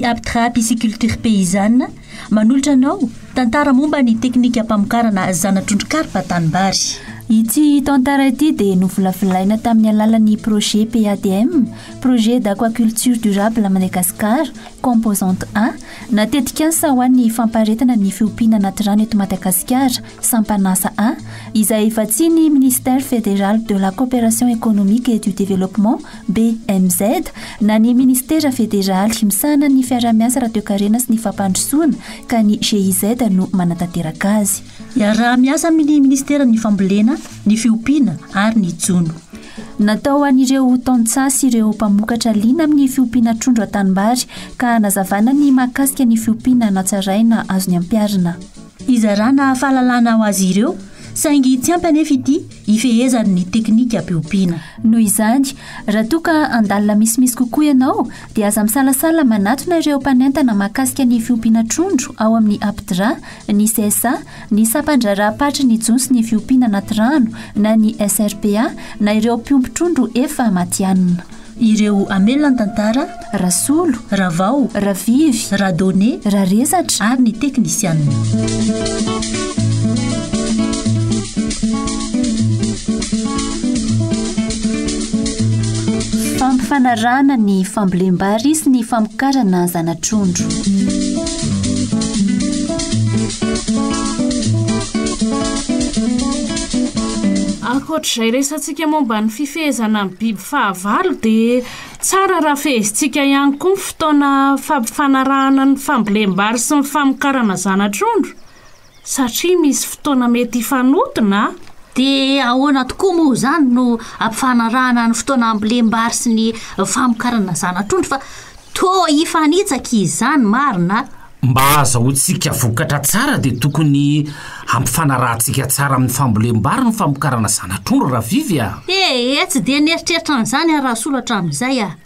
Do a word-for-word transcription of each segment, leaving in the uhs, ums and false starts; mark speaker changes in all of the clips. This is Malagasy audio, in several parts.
Speaker 1: aptra pisciculture paysanne manolotra anao tantara momba ny teknika mpamokarana Zana Trondro-karpa tanimbary.
Speaker 2: Ity tantara ity dia novolafolaina tamin'ny alalan'ny projet P A D M, projet d'aquaculture durable Madagasikara, composante un, natetika asa ho an'ny famparetana ny fiompiana anaty rano eto Madagasikara, Fampifanarahana un, izay vatsiany ministère fédéral de la coopération économique et du développement B M Z na ny ministère fédéral misahana ny fiaramiasa radio-karena sy ny fampandrosoana ka ny G I Z no manatanteraka azy.
Speaker 1: Iaraha miasa amin'ny ministera ny fambolena, ny fiompiana ary ny jono.
Speaker 2: Natao an'ireo tantsasy ireo mpamokatra liana amin'ny fiompiana trondro atanimbary ka nazavana ny mahakasika ny fiompiana natsaraina azony ampiarina.
Speaker 1: Izarana fahalalana ho azy ireo saingy tsy ampy anefa ity ifehezan'ny teknika fiompiana.
Speaker 2: Noho izany, raha toa ka andalina misimisy kokoa ianao dia aza misalasala manatona ireo mpanentana mahakasika ny fiompiana trondro ao amin'ny apdra, ny C S A, ny sapandrarahapatra ny jons ny fiompiana anaty rano na ny S R P A na ireo mpiompy trondro efa matianina.
Speaker 1: Ireo amelona ny tantara,
Speaker 2: rasolo,
Speaker 1: ravao,
Speaker 2: ravivy,
Speaker 1: radone,
Speaker 2: rarezatra
Speaker 1: ary ny teknisianina.
Speaker 2: Fampifanarahana ny fambolem-bary sy ny famokarana Zana Trondro.
Speaker 3: Ankoatr'izay resantsika momba ny fifehezana amin'ny biby fahavalo dia tsara raha fehezintsika ihany koa ny fotoana fampifanarahana ny fambolem-bary sy ny famokarana Zana Trondro satria misy fotoana mety hifanotona.
Speaker 4: Dia ahoana tokoa moa izany no ampifanarahana ny fotoana ambolem-bary sy ny famokarana Zana Trondro fa toa hifanitsaka izany marina.
Speaker 5: Mba azahoantsika vokatra tsara dia tokony ampifanarahantsika tsara amin'ny fambolem-bary ny famokarana Zana Trondro raha vivy a.
Speaker 4: Eh, tsy dia nieritreritra an'izany raha solatra amin'izay a.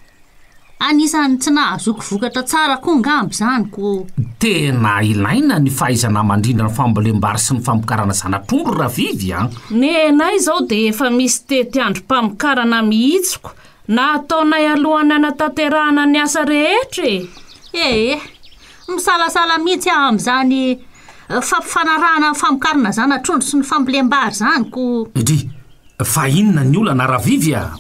Speaker 4: Anisany tsy nahazoko vokatra tsara koa ngambo izany ko.
Speaker 5: Tena ilaina ny fahaizana mandrindra ny fambolem-bary sy ny famokarana Zana Trondro raha vivy a.
Speaker 3: Nenay izao dia efa misy tety androm-pamokarana mihitsiko na ataonay alohan'ny anatanterahana ny asa rehetra e.
Speaker 4: Eh, misalasala mihitsy aho amin'izany fampifanarahana ny famokarana Zana Trondro sy ny fambolem-bary izany ko.
Speaker 5: Dry, fa inona ny olana raha vivy a?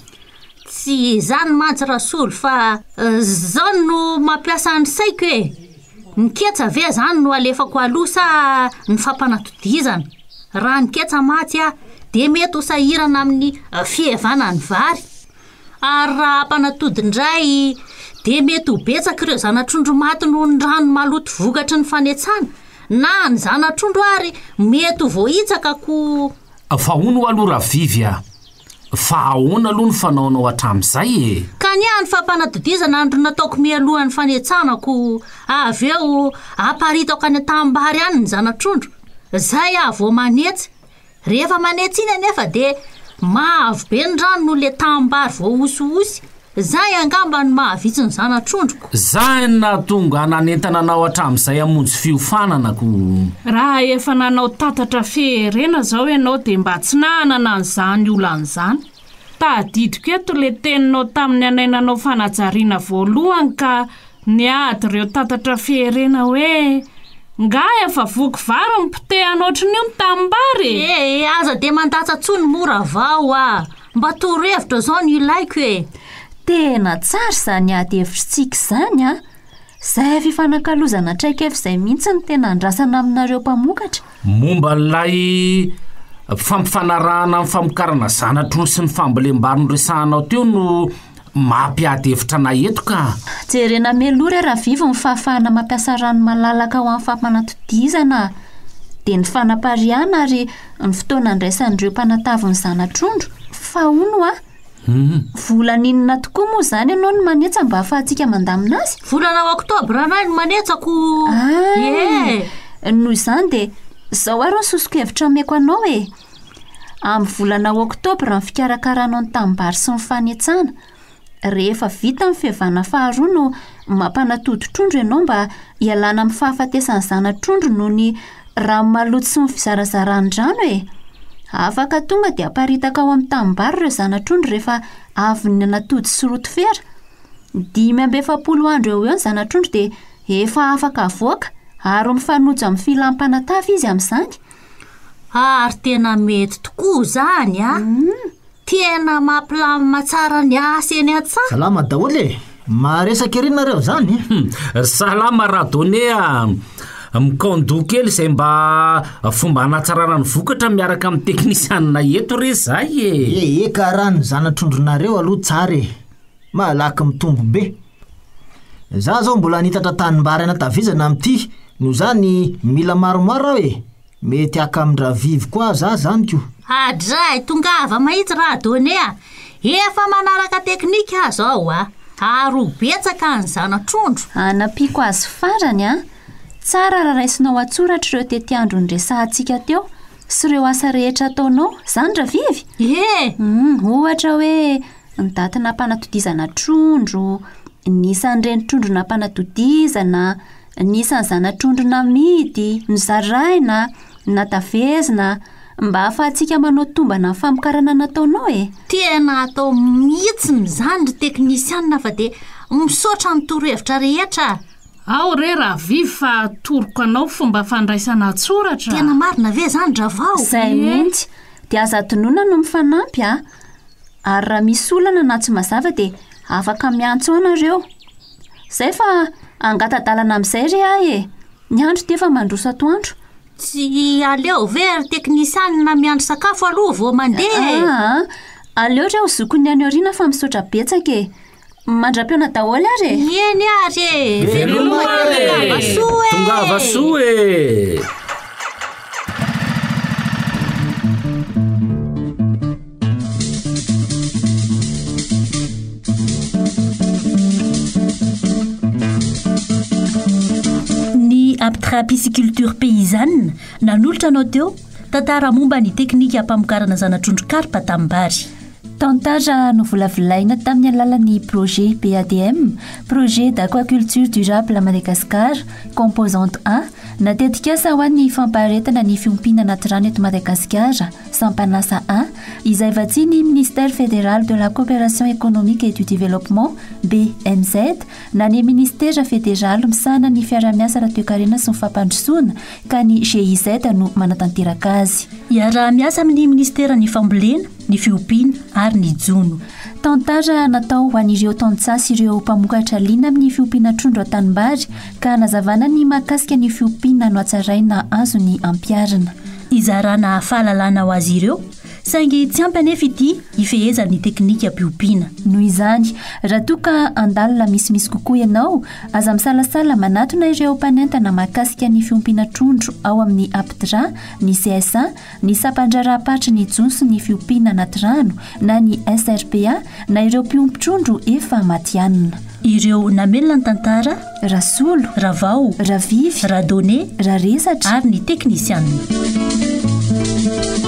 Speaker 4: Tsy izany mantsy rasolo fa zao no mampiasa ny saiko e. Ny ketsa ve zany no alefako aloha sa ny fampanatodizana. Raha ny ketsa maty a dia mety ho sahirana amin'ny fievana ny vary. Ary raha ampanatody indray dia mety ho betsaka ireo Zana Trondro maty noho ny rano maloto vokatry ny fanetsana na ny Zana Trondro ary mety ho voahitsaka ko.
Speaker 5: Fa hono aloha raha vivy a. Fa ahoana aloha ny fanaonao hatramin'izay e.
Speaker 4: Ka niany fampanatodizana andro nataoko mialohan'ny fanetsana ko avy eo aparitako any tanimbary any ny Zana Trondro. Zay a vao manetsy. Rehefa manetsy iny anefa dia mahavo be ny rano no le tanimbary vao osihosy. Zay angamba ny mahavitsy ny Zana Trondroko.
Speaker 5: Zay na tonga nanentana anao hatramin'izay hamonjy fiofanana ko.
Speaker 3: Raha efa nanao tatatra fiherena zao ianao dia mba tsy nanana an'izany olan'izany. Tadidiko eto le teninao tamin'ny anainanao fanajariana voalohany ka niady ireo tatatra fiherena hoe nga efa voky vary mipotehana ohatran'io ny tanimbary.
Speaker 4: Eh, aza dia mandatsa tsony mora vao a. Mba torohevitra zao no ilaiko e.
Speaker 2: Tena tsara izany ady hevitrintsika izany a. Izay fifanakalozana traikefa izay mihitsy ny tena andrasana aminareo mpamokatra.
Speaker 5: Momba n'ilay fampifanarahana amin'ny famokarana Zana Trondro sy ny fambolem-bary noresahanao teo no mampiady hevitra na eto ka.
Speaker 2: Jerena melory raha vivo ny fahafahana mampiasa rano malalaka ho amin'ny fampanatodizana dia ny fanapariana ary ny fotoana andraisan'ireo mpanatavy ny Zana Trondro. Fa hono a. Volaninona tokoa moa izany ianao no manetsa mba ahafahantsika mandamina azy?
Speaker 4: Volana oktobra anay no manetsako.
Speaker 2: Eh. Noho izany dia izao ary ny sosokevitra ameko anao e. Amin'ny volana oktobra ny fikarakaranao ny tanimbary sy ny fanetsana. Rehefa vita ny fihavana faharoa no mampanatody trondro ianao mba hialana amin'ny fahafatesany Zana Trondro noho ny rano maloto sy ny fizarazarany rano e. Afaka tonga dia aparitaka ao amin'ny tanimbary ireo Zana Trondro rehefa avy ny natody sy roto fera. Dimy amby efapolo andro eo eo ny Zana Trondro dia efa afaka avoaka ary mifanojo amin'ny filampanatafy izy amin'izany.
Speaker 4: Ary tena mety tokoa zany a. Tena mampilama tsara ny asa eny an-tsaha.
Speaker 6: Salama daholo e. Maresaka ery nareo zany.
Speaker 5: Salama raha donné mikando kely izay mba fomba hanatsarana ny vokatra miaraka amin'ny teknisianina eto re zay e.
Speaker 6: E e ka raha ny zanatrondronareo aloha tsara e. Malaky mitombo be. Za zao mbola nitatra tanimbary anatavizana amin'ity, noho zany mila maromaro aho e. Mety aka amin'ndraha vivy koa za zany ko.
Speaker 4: Adray tongava mahitsy raha donné a. Efa manaraka teknika azo ao a. Ary betsaka ny zanatrondro.
Speaker 2: Anapiko azy farany a. Tsara raha raisinao atsoratra ireo tety andro ny resahantsika teo sy ireo asa rehetra ataonao, zany raha vivy.
Speaker 4: E
Speaker 2: Mm, ohatra hoe ny daty nampanatodizana trondro, nisan'ny reny trondro nampanatodizana, nisan'ny zanatrondro namidy, ny zaraina, natavezina, mba ahafahantsika manao tombana amin'ny famokarana nataonao e.
Speaker 4: tena atao mihitsy zany ry teknisianina fa de misaotra amin'ny torohevitra rehetra.
Speaker 3: Ao re raha vivy fa toroko anao fomba fandraisana tsoratra.
Speaker 4: Tena marina ve zany dravao.
Speaker 2: Zay mihitsy dia aza tonona no mifanampy a. Ary raha misy olana na tsy mazava dia afaka miantso anareo. Zay fa angatadalana amin'izay re ahy e. Ny andro dia efa mandroso atoandro.
Speaker 4: Tsy aleo ve ry teknisianina miandro sakafo aloha vao mandeha.
Speaker 2: Ah, aleo reo zokony any aoriana fa misaotra betsaka e. Mandram-piona daholo ary e.
Speaker 4: Eny ary e.
Speaker 5: Veloma re. Tongava soa e.
Speaker 1: Ny apitra pisciculture paysanne nanolotra anao teo tantara momba ny teknika hampamokarana zanatrondro karpa tamin'ny-bary.
Speaker 2: Tantara no volavolaina tamin'ny alalan'ny projet B A D M, projet d'aquaculture durable à Madagascar, composante un, natetika asa ho an'ny fampaharetana ny fiompinana anaty rano eto Madagasikara, Fampifanarahana un, izay vatsiany ministère fédéral de la coopération économique et du développement, B M Z, na ny ministère fédéral misahana ny fiara-miasa ara-toe-karena sy ny fampandrosoana, ka ny G I Z no manatanteraka azy.
Speaker 1: Iara-miasa amin'ny ministera ny fambolena, ny fiompiana ary ny jono.
Speaker 2: Tantara natao ho an'ireo tantsasy ireo mpamokatra liana amin'ny fiompiana trondro an-tanimbary ka nazavana ny mahakasika ny fiompiana no hatsaraina azo ny ampiarana.
Speaker 1: Izarana fahalalana ho azy ireo saingy tsy ampy anefa ity ifehezany teknika mpiompiana.
Speaker 2: Noho izany, raha toa ka andalina misimisy kokoa ianao, aza misalasala manatona ireo mpanentana mahakasika ny fiompiana trondro ao amin'ny apitra, ny C S A, ny sapandrarapatra ny jonso ny fiompiana anaty rano, na ny S R P A, na ireo mpiompy-trondro efa matianina.
Speaker 1: Ireo namelona ny tantara,
Speaker 2: rasolo,
Speaker 1: ravao,
Speaker 2: ravivy,
Speaker 1: radonné,
Speaker 2: raresatra
Speaker 1: ary ny teknisianina.